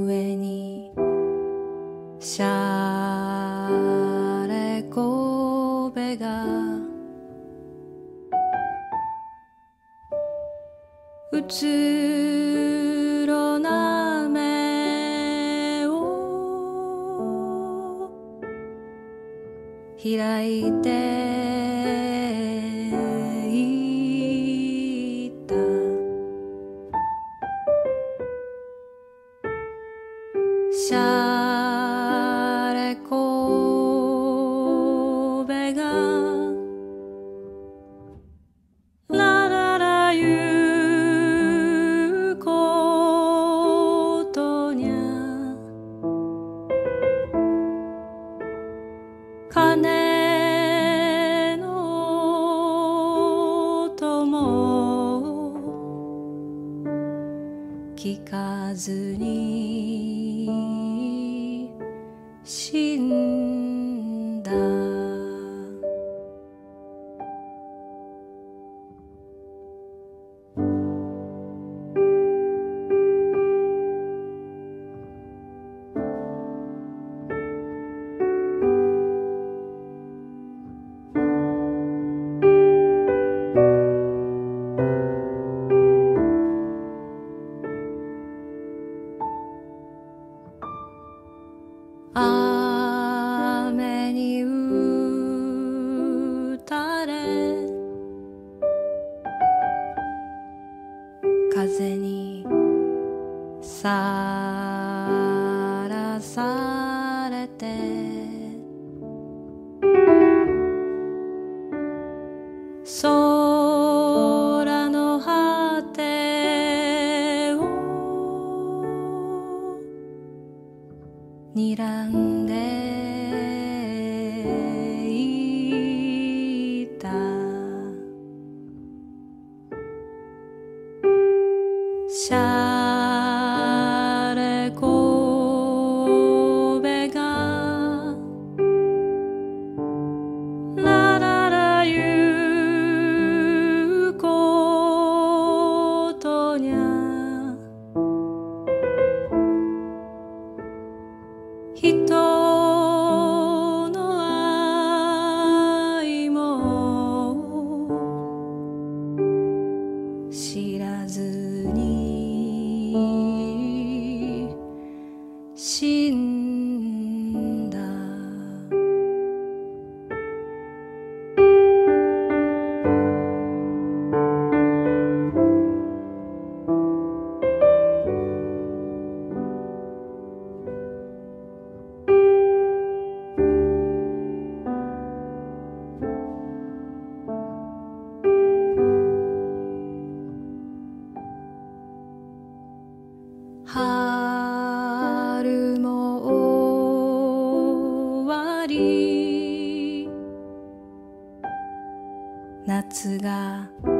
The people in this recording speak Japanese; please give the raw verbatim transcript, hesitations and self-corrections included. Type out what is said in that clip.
上にしゃれこべがうつろな目を開いていた。しゃれこべがラララ言うことにゃ鐘の音も聞かずに死んだ。雨に打たれ風にさらされて空の果てを睨んでいた。しゃれこべがラララ言うことにゃ人の愛も知らずに死んだ。春も終わり夏が